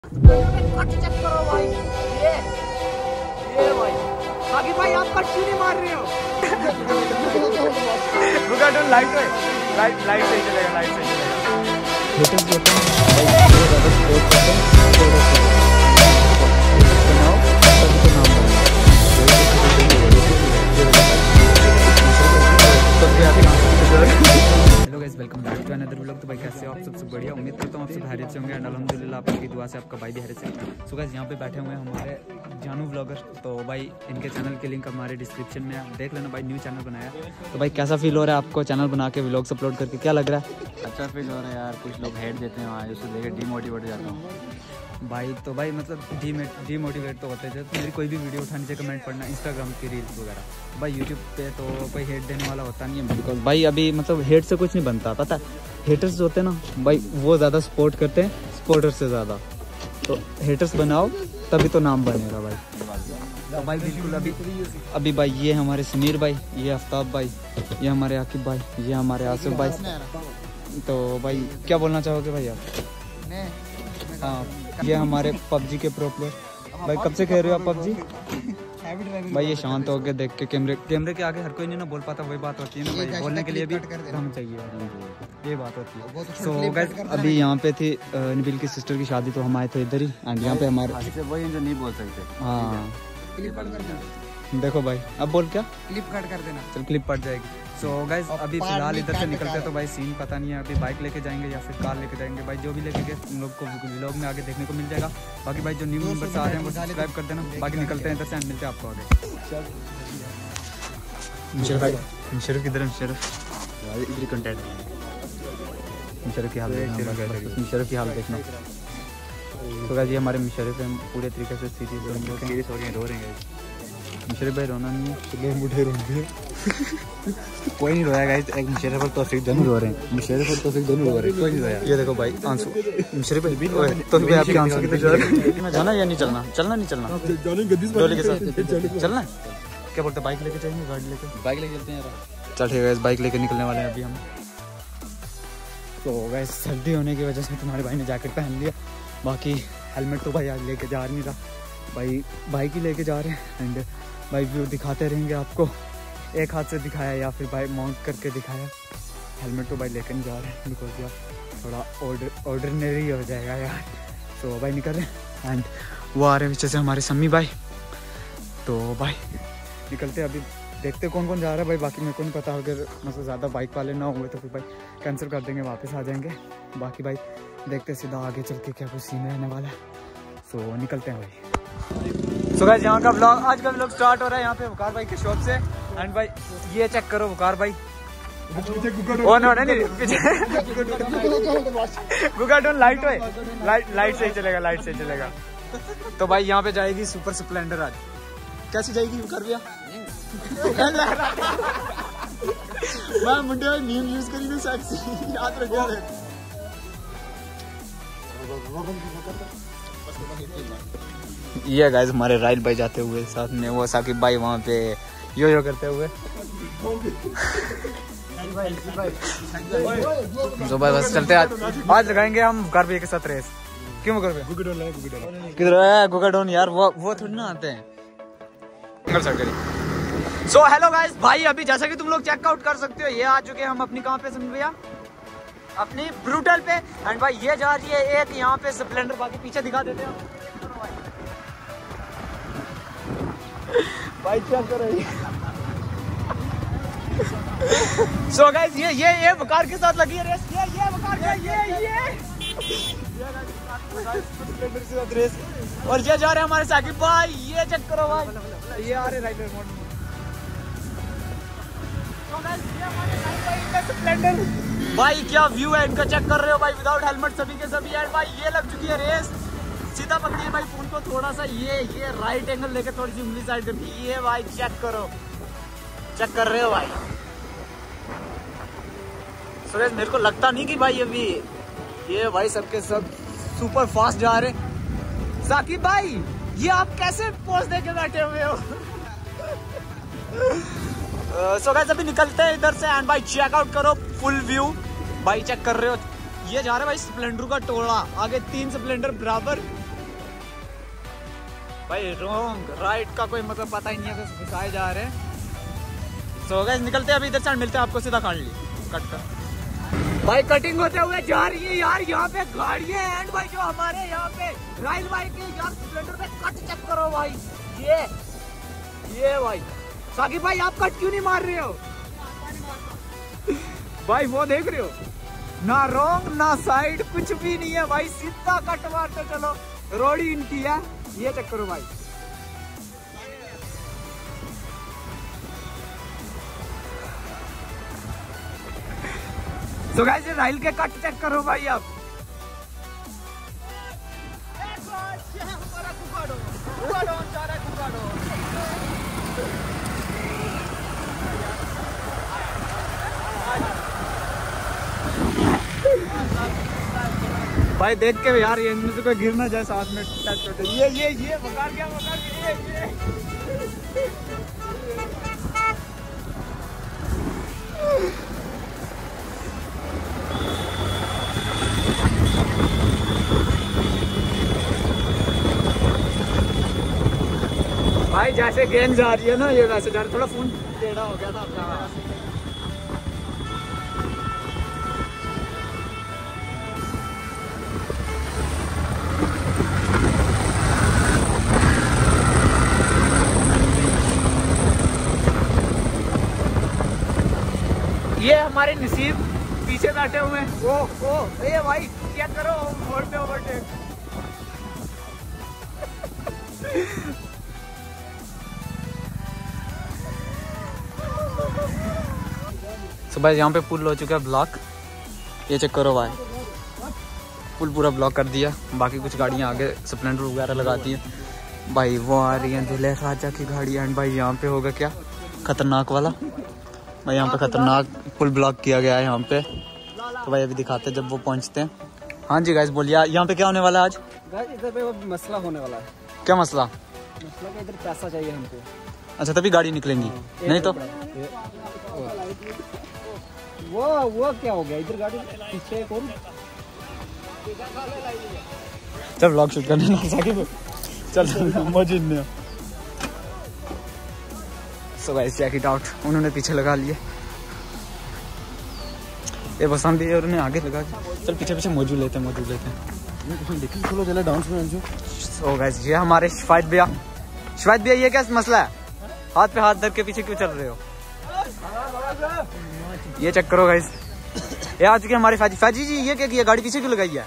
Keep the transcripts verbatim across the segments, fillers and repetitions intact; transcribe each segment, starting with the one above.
Check करो भाई, ये ये भाई आगे भाई आप कट क्यों नहीं मार रहे हो? लाइट लाइट लाइट सही चलेगा, लाइट सही चलेगा। Hello guys, welcome back to another vlog. तो भाई कैसे हो आप? सबसे बढ़िया, उम्मीद करता हूँ आप सब खैरियत से होंगे एंड अल्हम्दुलिल्लाह आपकी दुआ से आपका भाई भी खैरियत से। सो गाइस यहाँ पे बैठे हुए हैं हमारे जानू व्लॉगर, तो भाई इनके चैनल की लिंक हमारे डिस्क्रिप्शन में है, देख लेना भाई। न्यू चैनल बनाया, तो भाई कैसा फील हो रहा है आपको चैनल बना के व्लॉग्स अपलोड करके? क्या लग रहा है? अच्छा फील हो रहा है यार। कुछ लोग हेट देते हैं वहाँ, उससे देख डीमोटिवेट हो जाता हूँ भाई। तो भाई मतलब डीमोटिवेट तो होते थे। तो मेरी कोई भी वीडियो उठाने से कमेंट पढ़ना, इंस्टाग्राम की रील्स वगैरह, भाई यूट्यूब पे तो कोई हेट देने वाला होता नहीं है। बिकॉज भाई अभी मतलब हेट से कुछ नहीं बनता, पता है। हेटर्स होते हैं ना भाई, वो ज़्यादा सपोर्ट करते हैं सपोर्टर्स से ज़्यादा। तो हेटर्स बनाओ तभी तो नाम बनेगा भाई। तो भाई बिल्कुल अभी अभी भाई ये हमारे समीर भाई, ये आफ्ताब भाई, ये हमारे आकिब भाई, ये हमारे आसिफ भाई। तो भाई क्या बोलना चाहोगे भाई आप? हाँ, ये हमारे पबजी के प्रो प्लेयर। भाई कब से खेल रहे हो आप पबजी? भाई ये शांत हो गए देख के, कैमरे कैमरे के आगे हर कोई नहीं ना बोल पाता, वही बात होती है ना भाई, बोलने के लिए भी हम चाहिए, ये बात होती है। सो गाइस अभी यहाँ पे थी नबील की सिस्टर की शादी, तो हम आए थे इधर ही एंड यहाँ पे हमारे वही जो नहीं बोल सकते। हाँ देखो भाई, अब बोल क्या? क्लिप कट कर देना। चल क्लिप पड़ जाएगी। सो so, गाइज अभी फिलहाल इधर से निकलते हैं, तो भाई सीन पता नहीं है, अभी बाइक लेके जाएंगे या फिर कार लेके जाएंगे। भाई जो भी लेके गए उन लोग को व्लॉग में आगे देखने को मिल जाएगा। बाकी भाई जो न्यू मेंबर्स आ रहे हैं वो सब्सक्राइब कर देना। बाकी निकलते हैं इधर से, मिलते हैं आपको आगे। मुशर्रफ किधर है? मुशर्रफ इधर कंटेंट, मुशर्रफ की हाल देखना, मुशर्रफ की हाल देखना। तो गाइस ये हमारे मुशर्रफ हैं, पूरे तरीके से सीरियस हो गए, रो रहे हैं। मुशर्रफ भाई रोना नहीं है, मुझे रोंगे कोई नहीं रोया गाइस। एक मुशर्रफ और तौफीक दोनों रो रहे हैं, मुशर्रफ और तौफीक दोनों रो रहे हैं, कोई नहीं रोया। ये देखो भाई आंसू, मुशर्रफ भाई तौफीक भाई आपके आंसू कितने जा रहे हैं? जाना या नहीं चलना? चलना नहीं चलना? डोली के साथ चलना? क्या बोलते, बाइक लेके जाएंगे? गाड़ी लेके बाइक लेके चलते हैं यार। चल ठीक है, बाइक लेके निकलने वाले हैं अभी हम। तो गाइस सर्दी होने की वजह से तुम्हारे भाई ने जैकेट पहन लिया, बाकी हेलमेट तो भाई आज लेके जा नहीं रहा भाई, बाइक ही लेके जा रहे हैं। एंड भाई व्यू दिखाते रहेंगे आपको, एक हाथ से दिखाया या फिर भाई माउंट करके दिखाया। हेलमेट तो भाई लेकर नहीं जा रहे हैं बिकॉज यार थोड़ा ऑर्डर ऑर्डिनरी हो जाएगा यार। तो भाई निकल रहे हैं एंड वो आ रहे हैं पीछे से हमारे सम्मी भाई। तो भाई निकलते अभी, देखते कौन कौन जा रहा है भाई। बाकी मेरे को नहीं पता, अगर मतलब ज़्यादा बाइक वाले ना हुए तो फिर भाई कैंसिल कर देंगे, वापस आ जाएंगे। बाकी भाई देखते सीधा आगे चल के क्या कुछ सीन रहने वाला है। सो निकलते हैं भाई। सो गाइस यहाँ का व्लॉग, आज का व्लॉग स्टार्ट हो रहा है यहाँ पे वकार भाई के शॉप से। एंड भाई ये चेक करो वकार भाई, ओ नो नहीं पीछे गुगाडोन लाइट है, लाइट लाइट सही चलेगा, लाइट सही चलेगा। तो भाई यहाँ पे जाएगी सुपर स्प्लेंडर। आज कैसे जाएगी वकार भैया? मैं मुंडे भाई मीम यूज करी सेक्सी, याद रखियो। ये गाइस हमारे राइल भाई जाते हुए, साथ में वो साकिब भाई वहाँ पे यो यो करते हुए। तो भाई बस चलते आज आज लगाएंगे हम वकार भैया के साथ रेस। क्यों वकार भैया? किधर है गुगाडोन यार? वो वो थोड़ी ना आते हैं। सो हेलो गाइस, भाई अभी जैसा कि तुम लोग चेकआउट कर सकते हो, ये आ चुके हैं हम अपनी कहाँ पे समझ भैया? अपनी ब्रूटल पे। एंड भाई ये जा रही है एक यहाँ पे स्प्लेंडर, बाकी पीछे दिखा देते हैं भाई, चेक करो। सो गाइस ये ये ये वकार के साथ लगी है रेस, ये ये वकार का ये ये स्प्लेंडर के साथ रेस। और ये जा रहे हैं हमारे साकिब भाई, ये चेक करो भाई, ये आ रहे राइडर मोड। स्प्लेंडर भाई क्या व्यू है इनका, चेक कर रहे हो भाई, विदाउट हेलमेट सभी के सभी। एंड भाई ये लग चुकी है रेस, सीधा पकड़िए भाई फोन को थोड़ा सा, ये ये राइट एंगल लेके थोड़ी सी उंगली साइड करके, ये भाई चेक करो, चेक कर रहे हो भाई। सुरेश मेरे को लगता नहीं कि भाई अभी ये भाई सबके सब सुपर फास्ट जा रहे। साकिब भाई ये आप कैसे पोज देके बैठे हुए हो? सो गाइस अभी निकलते हैं इधर से। एंड भाई चेकआउट करो फुल व्यू, भाई चेक कर रहे हो, ये जा रहा है भाई स्प्लेंडर का टोला, आगे तीन स्प्लेंडर बराबर भाई रॉन्ग राइट का कोई मतलब पता ही नहीं है, तो घुसाए जा रहे हैं। सो गाइस निकलते हैं अभी इधर से, मिलते हैं आपको सीधा काट ली कट कर। भाई कटिंग होते हुए जा रही है यार, यहाँ पे गाड़ियाँ एंड भाई जो हमारे यहाँ पे राइल भाई के यार स्प्लेंडर पे कट चेक करो भाई, ये ये भाई साकिब भाई आप कट क्यों नहीं मार रहे हो भाई? वो देख रहे हो ना, रॉन्ग ना साइड कुछ भी नहीं है भाई, सीधा कट मारते चलो, रोड ही इनकी है, ये चेक करो भाई। तो गाइस राइल के कट चेक करो भाई आप। भाई देख के यार ये इनमें से कोई गिर ना जाए साथ में टच होते। ये ये ये बकार क्या बकार ये ये भाई जैसे गेंद जा रही है ना, ये वैसे जा रही, थोड़ा फोन टेढ़ा हो गया था अपना। ये हमारे नसीब पीछे बैठे हुए हैं। ओ ओ ये भाई क्या करो, मोड़ पे ओवरटेक। तो भाई यहाँ पे पुल हो चुका है ब्लॉक, ये चेक करो भाई, पुल पूरा ब्लॉक कर दिया। बाकी कुछ गाड़ियाँ आगे स्प्लेंडर वगैरह लगाती हैं भाई, वो आ रही हैं दूल्हे राजा की गाड़ी। एंड भाई यहाँ पे होगा क्या खतरनाक वाला भाई, यहाँ पे खतरनाक पुल ब्लॉक किया गया है यहाँ पे। तो भाई अभी दिखाते हैं जब वो पहुँचते हैं। हाँ जी गाइस बोलिए, यहाँ पे क्या होने वाला है आज? इधर पे वो मसला होने वाला है। क्या मसला? मसला का इधर पैसा चाहिए हमको। अच्छा तभी गाड़ी निकलेंगी, नहीं तो वो वो क्या हो गया इधर गाड़ी पीछे एक और। चल व्लॉग शूट करने ना साकिब, चल मौजूद नहीं। So guys check it out, उन्होंने पीछे लगा लिए, ये पसंद भी है और उन्हें आगे लगा के। चल पीछे पीछे मौजूद लेते हैं, मौजूद लेते हैं। चलो चलो डांस में जो। सो गाइस ये हमारे शिफायत भैया, शिफायत भैया ये क्या मसला है, हाथ पे हाथ धर के पीछे क्यों चल रहे हो? ये चेक करो गाइस, ये आ चुके हमारे फाजी। फाजी जी ये क्या किया, गाड़ी पीछे क्यों लगाई है?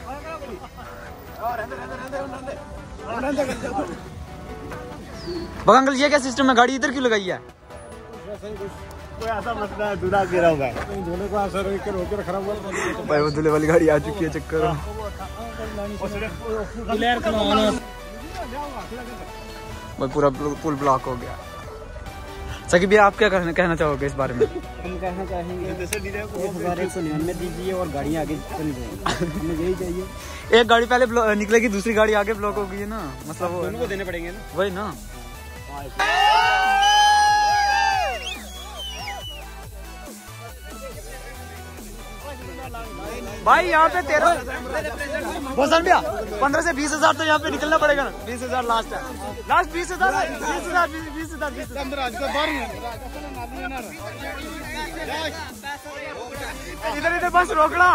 बगा अंकल ये क्या सिस्टम है, गाड़ी इधर क्यों लगाई है? कोई ऐसा मसला है, दूल्हा गिरा हुआ है, कहीं धोने को असर होकर होकर खराब हुआ। भाई वो दूल्हे वाली गाड़ी आ चुकी है, चेक करो। भाई पूरा पुल ब्लॉक हो गया। सकी भैया आप क्या कहना कहना चाहोगे इस बारे में? हम कहना चाहेंगे एक हजार एक सौ निन्यानवे दीजिए और गाड़ियाँ आगे चली जाएंगी, हमें यही चाहिए। एक गाड़ी पहले निकलेगी, दूसरी गाड़ी आगे ब्लॉक हो गई है ना, मतलब वो दोनों को देने पड़ेंगे ना, वही ना। भाई यहाँ पे तेरह भैया पंद्रह से बीस हजार तो यहाँ पे निकलना पड़ेगा ना, बीस हजार लास्ट है, लास्ट बीस हजार बीस हजार बीस हजार बीस इधर इधर बस रोकना।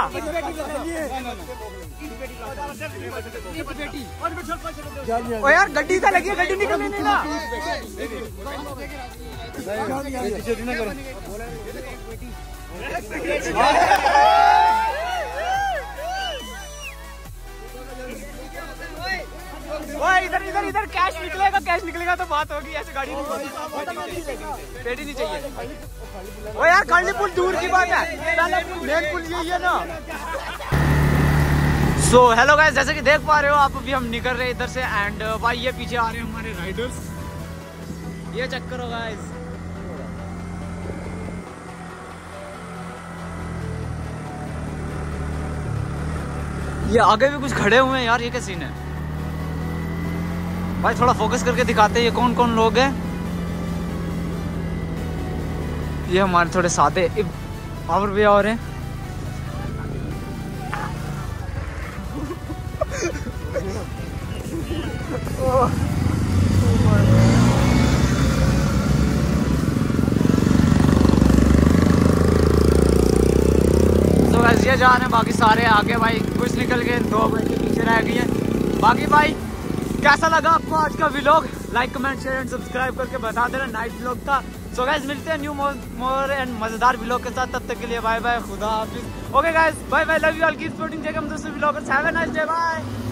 ओ यार गड्डी तो लगी है, गड्डी निकलने नहीं ना। इधर इधर इधर कैश निकलेगा, कैश निकलेगा तो बात होगी, ऐसे गाड़ी नहीं पेटी नहीं चाहिए। ओ यार खाली पुल दूर की बात है, मेन पुल यही है ना। सो हेलो गाइस, जैसे कि देख पा रहे हो आप, अभी हम निकल रहे हैं इधर से। एंड भाई ये पीछे आ रहे हैं हमारे राइडर्स, ये चेक करो गाइस। ये आगे भी कुछ खड़े हुए हैं यार, ये क्या सीन है भाई? थोड़ा फोकस करके दिखाते हैं ये कौन कौन लोग हैं। ये हमारे थोड़े सादे और भी और हैं। ये जा रहे हैं, बाकी सारे आगे भाई कुछ निकल गए, दो बजे पीछे रह गई है। बाकी भाई कैसा लगा आपको आज का vlog? Like comment share and subscribe करके बता देना। नाइट व्लॉग था। सो गाइस मिलते हैं न्यू मोर एंड मजेदार व्लॉग के साथ। तब तक के लिए बाय बाय, खुदा हाफिज। Okay guys, bye bye, love you all, keep supporting जेकम दोस्तों vloggers. Have a nice day, bye.